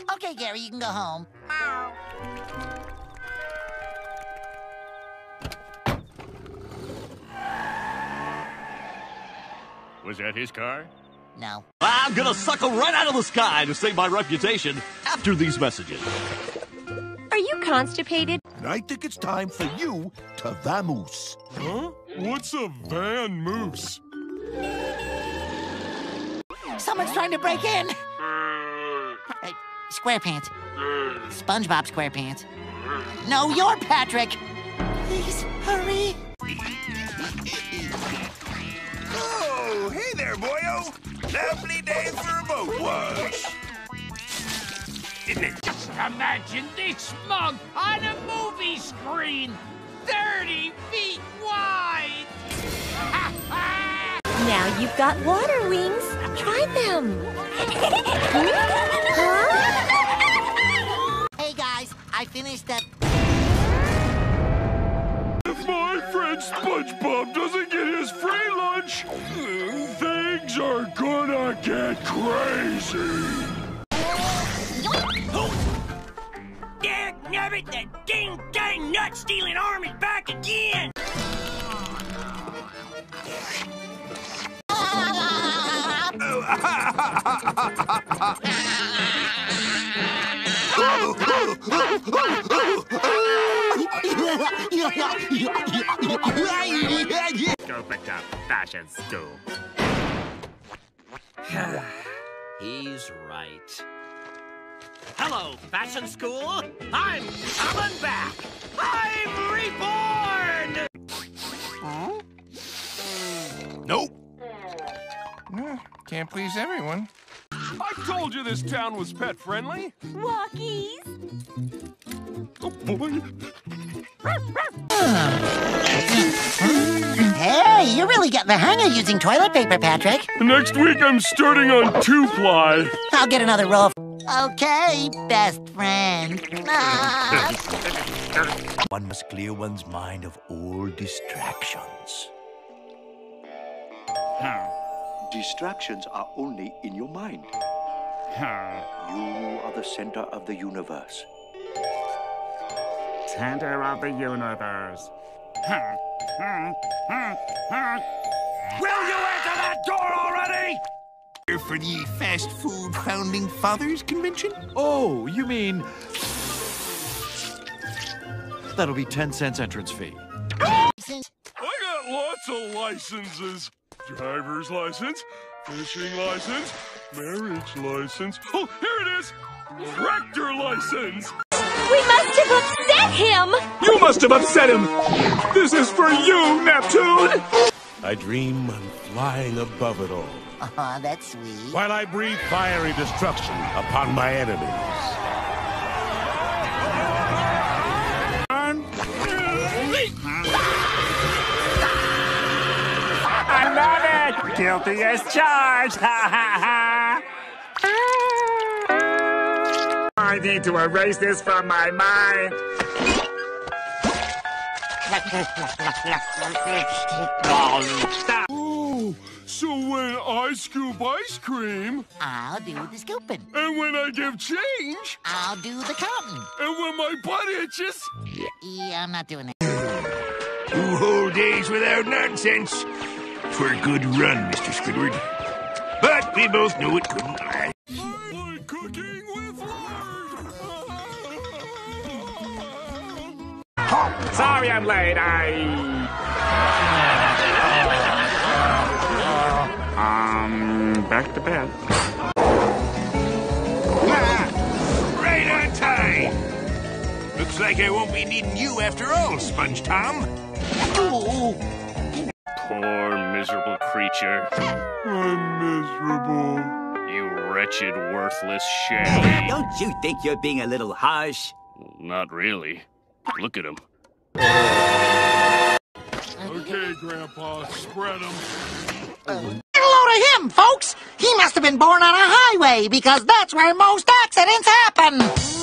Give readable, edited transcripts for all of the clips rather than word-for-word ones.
Okay, Gary, you can go home. Was that his car? No. I'm gonna suck him right out of the sky to save my reputation after these messages. Are you constipated? And I think it's time for you to vamoose. Huh? What's a van moose? Someone's trying to break in. SquarePants. SpongeBob SquarePants. No, you're Patrick. Please, hurry. Oh, hey there, boyo. Lovely day for a boat wash. Isn't it? Just imagine this mug on a movie screen, 30 feet wide. Now you've got water wings. Try them. Hey, guys, I finished that. If my friend Spongebob doesn't get his free lunch, things are gonna get crazy. Dagnabbit, that ding-dang nut-stealing arm is back again! Go back to fashion school. He's right. Hello, fashion school. I'm coming back. I'm reborn! Huh? Nope. Can't please everyone. I told you this town was pet-friendly. Walkies. Oh, boy. Hey, you really got the hang of using toilet paper, Patrick. Next week, I'm starting on 2-ply. I'll get another roll. Okay, best friend. One must clear one's mind of all distractions. Distractions are only in your mind. You are the center of the universe. Center of the universe. Will you answer that door already? Here for the Fast Food Founding Fathers Convention? Oh, you mean... That'll be 10 cents entrance fee. I got lots of licenses. Driver's license, fishing license, marriage license. Oh, here it is! Tractor license! We must have upset him! You must have upset him! This is for you, Neptune! I dream I'm flying above it all, Aw, that's sweet. while I breathe fiery destruction upon my enemies. I love it! Guilty as charged! Ha ha ha! I need to erase this from my mind. Oh, so when I scoop ice cream, I'll do the scooping. and when I give change, I'll do the counting. and when my butt itches, Yeah, I'm not doing that. 2 whole days without nonsense. For a good run, Mr. Squidward. But we both knew it couldn't last. I like cooking with lard. Sorry I'm late, back to bed. Right on time. Looks like I won't be needing you after all, Sponge Tom. Poor miserable creature. I'm miserable. You wretched, worthless shag. Don't you think you're being a little harsh? Not really. Look at him. Okay, Grandpa, spread them. Hello to him, folks. He must have been born on a highway because that's where most accidents happen.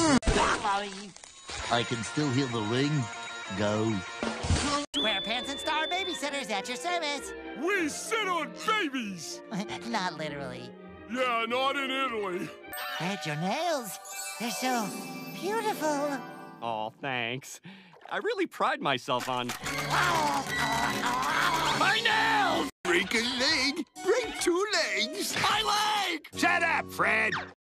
I can still hear the ring. Go. SquarePants and Star Babysitters at your service. We sit on babies. Not literally. Yeah, not in Italy. Fred, your nails. They're so beautiful. Oh, thanks. I really pride myself on... My nails! Break a leg, break two legs. My leg! Shut up, Fred!